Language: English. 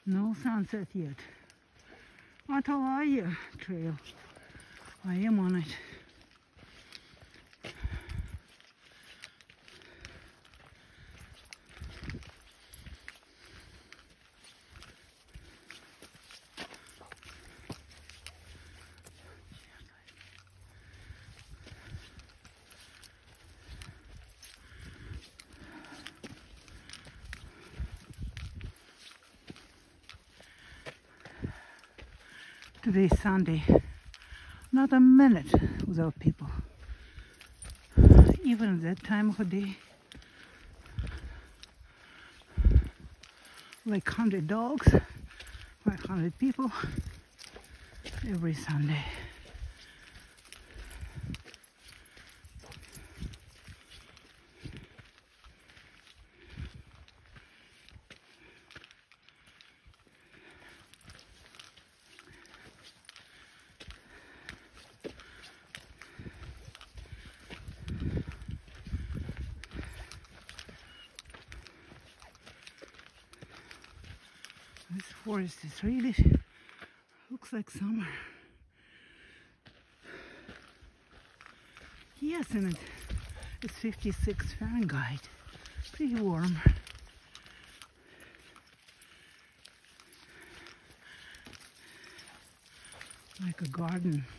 No sunset yet. Atalaya Trail. I am on it. Today's Sunday. Not a minute without people. Even at that time of the day. Like 100 dogs, 500 people every Sunday. This forest is really looks like summer. Yes, and it's 56 Fahrenheit. Pretty warm. Like a garden.